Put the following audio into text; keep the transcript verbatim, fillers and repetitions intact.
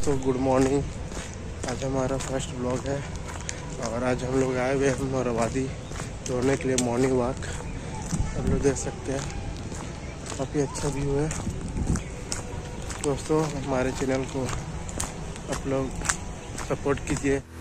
दोस्तों good morning. आज हमारा फर्स्ट ब्लॉग है और आज हम लोग आए हुए हैं मोराबादी दौड़ने के लिए मॉर्निंग वॉक। आप लोग देख सकते हैं काफ़ी अच्छा व्यू है। दोस्तों हमारे चैनल को आप लोग सपोर्ट कीजिए।